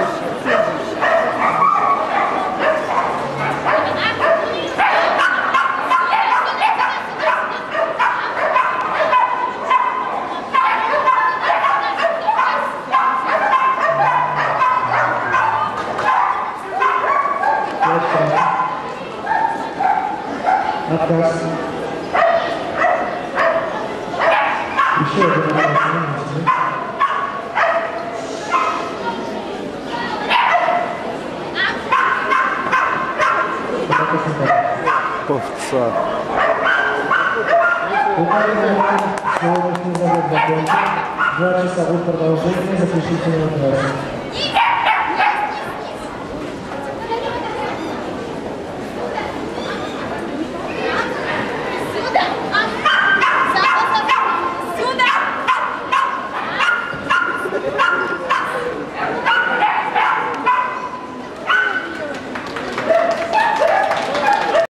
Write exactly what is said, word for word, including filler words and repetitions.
Отказ. Еще один отказ. Овца. Сегодняшний завод закончен. Два часа будет продолжение заключительного класса.